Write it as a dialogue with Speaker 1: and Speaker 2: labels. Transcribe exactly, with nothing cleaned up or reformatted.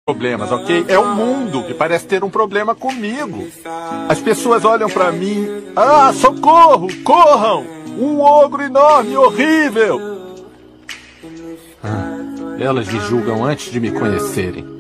Speaker 1: problemas, ok? É o mundo que parece ter um problema comigo. As pessoas olham pra mim, ah, socorro, corram! Um ogro enorme, horrível! Ah, elas me julgam antes de me conhecerem.